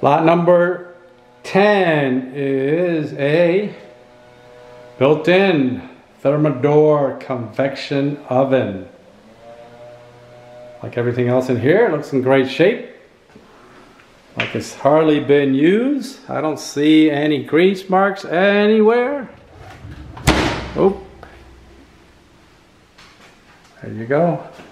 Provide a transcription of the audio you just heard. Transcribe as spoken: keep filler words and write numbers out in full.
Lot number ten is a built-in Thermador convection oven. Like everything else in here, it looks in great shape. Like it's hardly been used. I don't see any grease marks anywhere. Oh, there you go.